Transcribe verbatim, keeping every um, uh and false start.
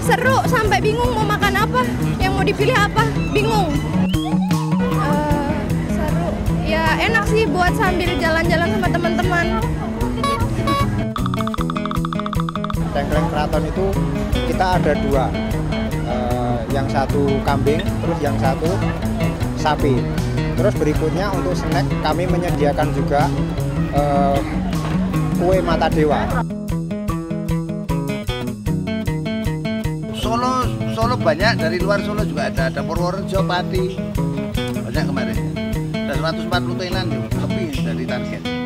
seru sampai bingung mau makan apa, yang mau dipilih apa, bingung. Uh, seru, ya enak sih buat sambil jalan-jalan sama teman-teman. Tengkleng keraton itu kita ada dua, uh, yang satu kambing, terus yang satu sapi. Terus berikutnya untuk snack kami menyediakan juga uh, kue mata dewa. Solo, Solo banyak, dari luar Solo juga ada, ada Purworejo, Pati, banyak kemarin. Ada seratus empat puluh tenan lebih dari target.